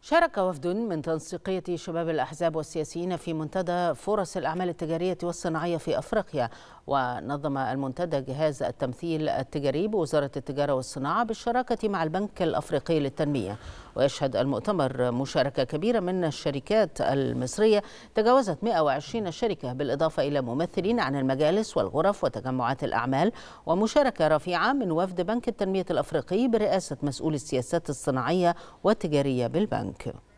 شارك وفد من تنسيقية شباب الأحزاب والسياسيين في منتدى فرص الأعمال التجارية والصناعية في أفريقيا. ونظم المنتدى جهاز التمثيل التجاري بوزارة التجارة والصناعة بالشراكة مع البنك الأفريقي للتنمية. ويشهد المؤتمر مشاركة كبيرة من الشركات المصرية تجاوزت 120 شركة، بالإضافة إلى ممثلين عن المجالس والغرف وتجمعات الأعمال، ومشاركة رفيعة من وفد بنك التنمية الأفريقي برئاسة مسؤول السياسات الصناعية والتجارية بالبنك.